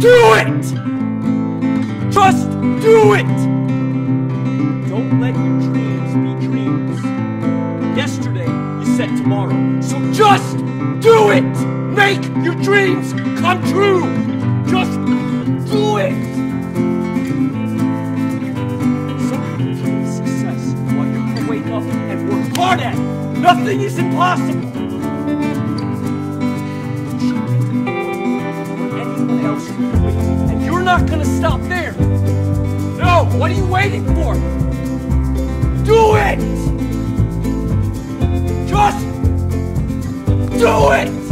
do it! Just do it! Don't let your dreams be dreams. Yesterday, you said tomorrow. So just do it! Make your dreams come true! Just do it! Some people dream success while you're gonna wake up and work hard at it. Nothing is impossible. Anyone else can do it, and you're not gonna stop there. No, what are you waiting for? Do it! Just do it!